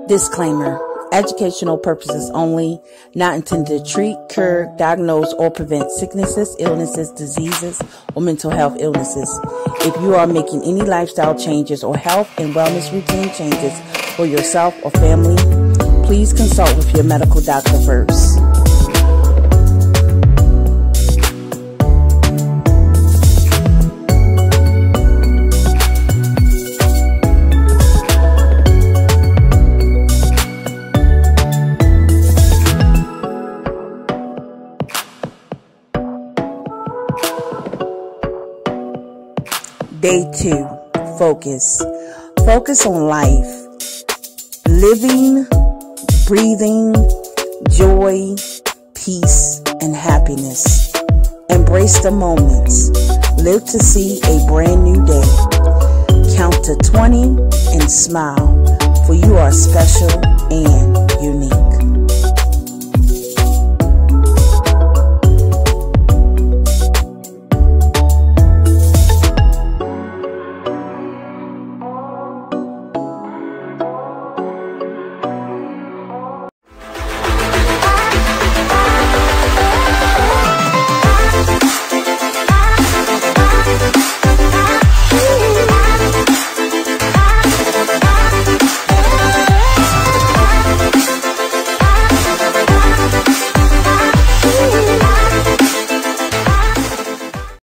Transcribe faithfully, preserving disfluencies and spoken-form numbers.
Disclaimer: educational purposes only, not intended to treat, cure, diagnose, or prevent sicknesses, illnesses, diseases, or mental health illnesses. If you are making any lifestyle changes or health and wellness routine changes for yourself or family, please consult with your medical doctor first. Day two, focus. Focus on life. Living, breathing, joy, peace, and happiness. Embrace the moments. Live to see a brand new day. Count to twenty and smile, for you are special and unique.